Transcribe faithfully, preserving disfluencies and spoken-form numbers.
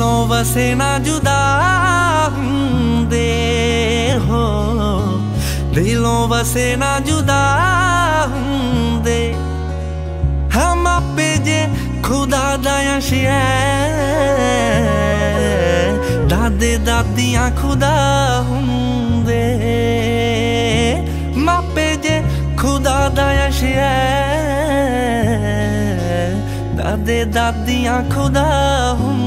दिलों वसे ना जुदा हुंदे हो, दिलों वसे ना जुदा हुंदे। हम आपे जे खुदा दा अंश है, दादे दादियां खुदा हुंदे। मापे जे खुदा दा अंश है, दादे दादियां खुदा हुंदे।